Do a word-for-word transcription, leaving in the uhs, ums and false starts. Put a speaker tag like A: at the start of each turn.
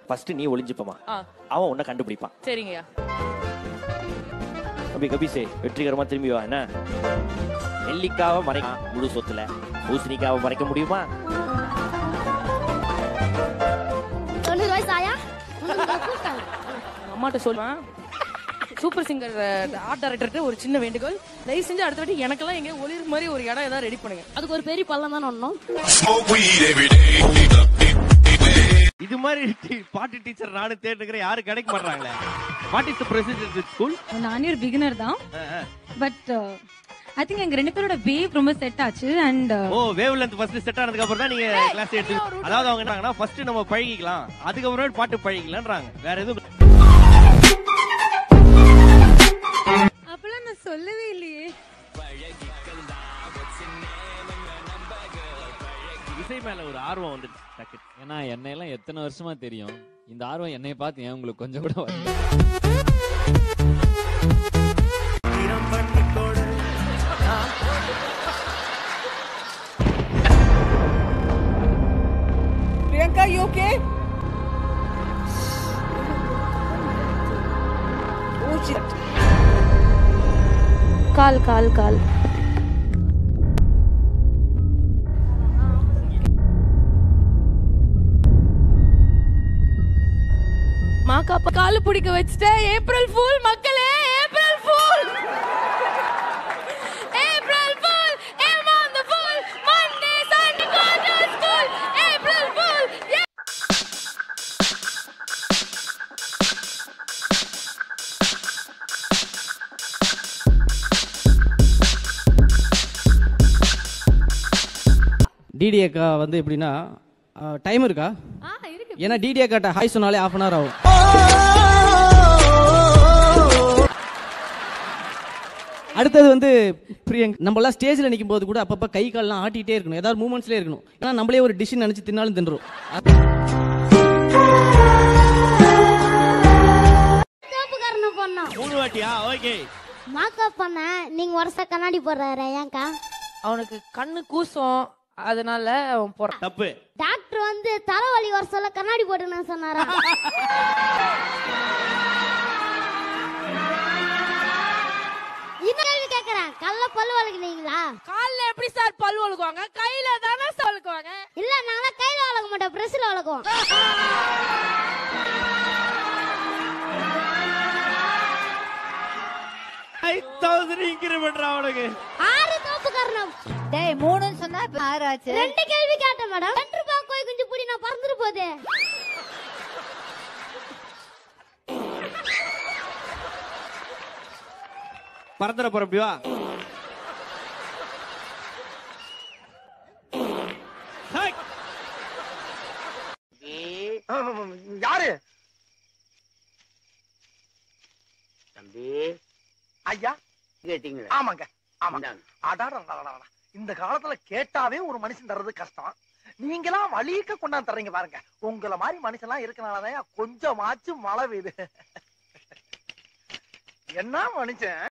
A: First நீ ஒளிஞ்சுப்பமா, அவன் உன்னை கண்டுபிடிப்பான்.
B: சரிங்கய்யா.
A: கபி கபிசே வெற்றிகரமா திரும்பி வா. என்ன நெல்லிக்காவை மறைக்க முழு சொத்துல பூசணிக்காவை மறைக்க முடியுமா?
B: அம்மாட்ட சொல்லுவேன். சூப்பர் சிங்கர் ஆர்ட் டைரக்டர் ஒரு சின்ன வேண்டுகோள், தயவு செஞ்சு அடுத்த வாட்டி எனக்கெல்லாம் எங்க ஒளிர் மாதிரி ஒரு இடம் ஏதாவது ரெடி பண்ணுங்க. அதுக்கு ஒரு பெரிய பள்ளம் தான் ஒண்ணும்.
A: இது மாதிரி பாட்டு டீச்சர் நானும் தேடுறேன், யாரும் கிடைக்க மாட்டாங்களே. What is the procedure with school?
C: நானே ஒரு பிகினர் தான். பட் ஐ திங்க் எங்க ரெண்டு பேரோட வேவ் ரொம்ப செட் ஆச்சு. And
A: oh wavelength first set ஆனதுக்கு அப்புறம் தான் நீங்க கிளாஸ் எடுத்து, அதாவது அவங்க என்னங்கன்னா ஃபர்ஸ்ட் நம்ம பழகிக்கலாம், அதுக்கு அப்புறம் பாட்டு பழகிக்கலாம்ன்றாங்க. வேற எதுவும்
C: அப்பலாம் நான் சொல்லவே இல்லையே.
A: இசை மேல ஒரு ஆர்வம் வந்துருச்சு டக்கு.
D: ஏன்னா என்னை எல்லாம் எத்தனை வருஷமா தெரியும், இந்த ஆர்வம் என்னை பார்த்து ஏன் உங்களுக்கு கொஞ்சம் கூட வரல?
B: Priyanka, you okay? Oh shit.
C: கால் கால் கால்
B: மாக்கா காலு பிடிக்க வச்சுட்ட. ஏப்ரல் ஃபூல் மக்களே, ஏப்ரல் ஃபூல், ஏப்ரல் ஃபூல், ஏமாந்த fool, Monday Sunday college school, April fool.
E: DD அக்கா வந்து எப்படின்னா டைம் இருக்கா? ஏன்னா டிடி அக்காட்ட ஹாய் சொன்னாலே ஹாஃப் அன் ஹவர் ஆகும். அடுத்தது வந்து பிரியங்க், நம்ம எல்லாம் ஸ்டேஜ்ல நிற்கும் போது கூட அப்பப்ப கை கால்லாம் ஆட்டிட்டே இருக்கணும், ஏதாவது மூமெண்ட்ஸ்லேயே இருக்கணும். ஏன்னா நம்மளே ஒரு டிஷ் நினைச்சு தின்னாலும் தின்றும்.
A: மூணு வாட்டியா? ஓகே.
F: மாக்கா பண்ண நீங்க வருஷ கண்ணாடி போடுறாரு ஏன்க்கா?
B: அவனுக்கு கண்ணு கூசும், அதனால அவன் போறான்.
A: தப்பு.
F: டாக்டர் வந்து தலைவலி வர சொல்ல கண்ணாடி போட்டுன்னு சொன்னாரா? இன்னும் கேள்வி கேக்குறேன், கல்ல பல்லு வளர்க்குறீங்களா?
B: கால்ல எப்படி சார் பல் வளக்குவாங்க? கையில தானே சார் வளக்குவாங்க.
F: இல்ல நாங்க கையில வளர்க்க மாட்டோம், பிரஸ்ல வளர்க்குவோம்.
A: ஐயாயிரம் இன்கிரிமெண்ட் அவனுக்கு.
F: ஆறு தோப்பு காரணம்.
C: டேய் மூணுன்னு சொன்னா ஆறு ஆச்சு.
F: ரெண்டு கேள்வி கேட்டேன் மேடம். ரெண்டு ரூபாய் கோய் குஞ்சு புடி நான் பறந்துட்டு போதே.
A: பறந்துற போற அப்படி வா.
G: யாரு தம்பி? ஐயா கேட்டீங்க? ஆமாங்க ஆமாங்க. அடாடா, இந்த காலத்துல கேட்டாவே ஒரு மனுஷன் தர்றது கஷ்டம். நீங்களா வலிக்க கொண்டாந்து தர்றீங்க பாருங்க. உங்களை மாதிரி மனுஷன் எல்லாம் இருக்கனாலதான் கொஞ்சமாச்சும் மழை பெய்யுது. என்ன மனுஷன்